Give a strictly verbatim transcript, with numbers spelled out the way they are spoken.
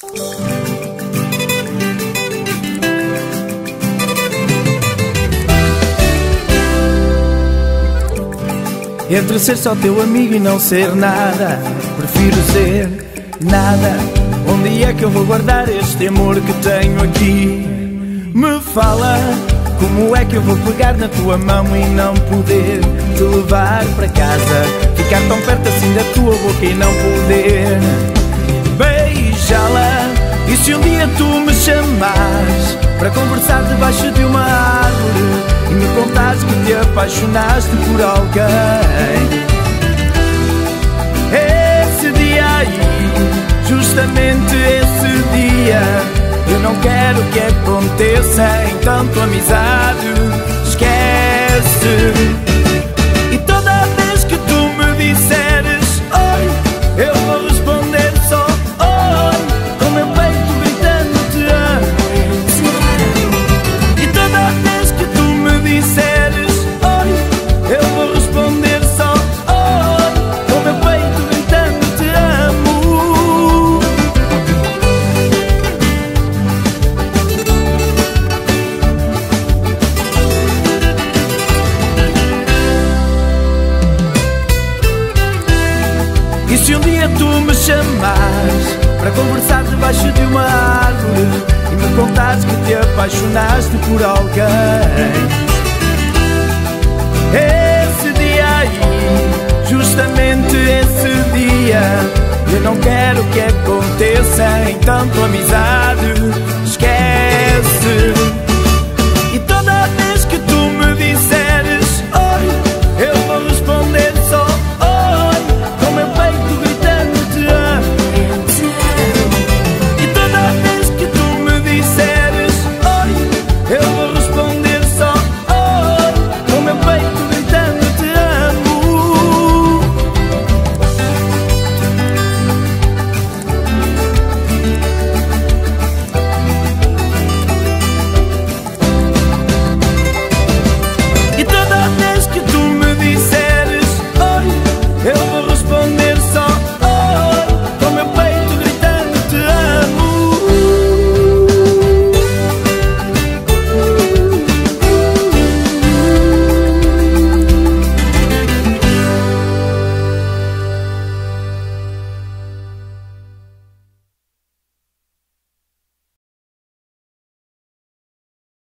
Entre ser só teu amigo e não ser nada, prefiro ser nada. Onde é que eu vou guardar este amor que tenho aqui? Me fala, como é que eu vou pegar na tua mão e não poder te levar para casa? Ficar tão perto assim da tua boca e não poder beijá-la. E se um dia tu me chamas para conversar debaixo de uma árvore e me contares que te apaixonaste por alguém, esse dia aí, justamente esse dia, eu não quero que aconteça. Então tua amizade esquece. E toda vez que tu me disseres oi, eu vou responder só oi, com meu peito gritando te amo. E toda vez que tu me disseres oi, eu vou responder só oi, com meu peito gritando te amo. E se um dia tu me chamas para conversar debaixo de uma árvore e me contares que te apaixonaste por alguém, esse dia aí, justamente esse dia, eu não quero que aconteça. Então tua amizade esquece.